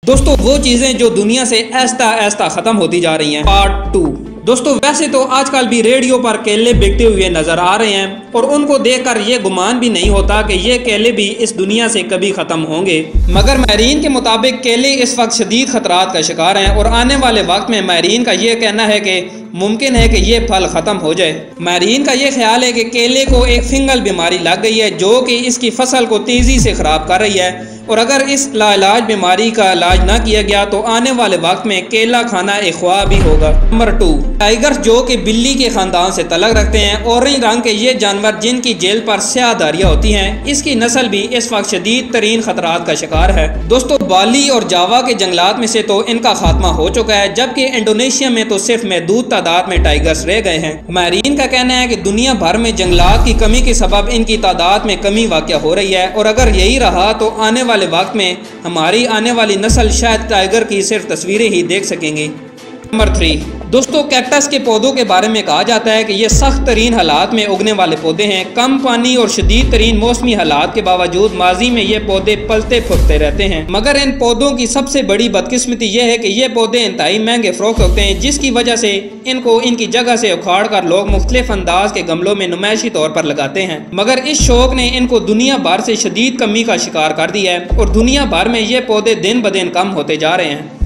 दोस्तों वो चीजें जो दुनिया से ऐसा ऐसा खत्म होती जा रही हैं, पार्ट 2। दोस्तों वैसे तो आजकल भी रेडियो पर केले बिकते हुए नजर आ रहे हैं और उनको देखकर ये गुमान भी नहीं होता कि ये केले भी इस दुनिया से कभी खत्म होंगे। मगर माहिरीन के मुताबिक केले इस वक्त शदीद खतरात का शिकार हैं और आने वाले वक्त में माहिरीन का ये कहना है कि मुमकिन है कि ये फल ख़त्म हो जाए। माहिरीन का ये ख्याल है कि केले को एक फिंगल बीमारी लग गई है जो कि इसकी फसल को तेज़ी से ख़राब कर रही है और अगर इस लाइलाज बीमारी का इलाज ना किया गया तो आने वाले वक्त में केला खाना एक ख्वाब भी होगा। नंबर 2, टाइगर्स जो कि बिल्ली के ख़ानदान से तलक रखते हैं। ऑरेंज रंग के ये जानवर जिनकी जेल पर स्याह धारियाँ होती हैं, इसकी नस्ल भी इस वक्त शदीद तरीन खतरात का शिकार है। दोस्तों बाली और जावा के जंगलात में से तो इनका खात्मा हो चुका है, जबकि इंडोनेशिया में तो सिर्फ महदूद तादाद में टाइगर्स रह गए हैं। माहिरीन का कहना है कि दुनिया भर में जंगलात की कमी के सबब इनकी तादाद में कमी वाक़या हो रही है और अगर यही रहा तो आने वाले वक्त में हमारी आने वाली नस्ल शायद टाइगर की सिर्फ तस्वीरें ही देख सकेंगे। नंबर 3, दोस्तों कैक्टस के पौधों के बारे में कहा जाता है कि ये सख्त तरीन हालात में उगने वाले पौधे हैं। कम पानी और शदीद तरीन मौसमी हालात के बावजूद माजी में ये पौधे पलते फूलते रहते हैं। मगर इन पौधों की सबसे बड़ी बदकिस्मती यह है कि ये पौधे इंतहाई महंगे फरोख्त होते हैं, जिसकी वजह से इनको इनकी जगह से उखाड़ कर लोग मुख्तलिफ अंदाज के गमलों में नुमाइशी तौर पर लगाते हैं। मगर इस शौक ने इनको दुनिया भर से शदीद कमी का शिकार कर दिया है और दुनिया भर में ये पौधे दिन ब दिन कम होते जा रहे हैं।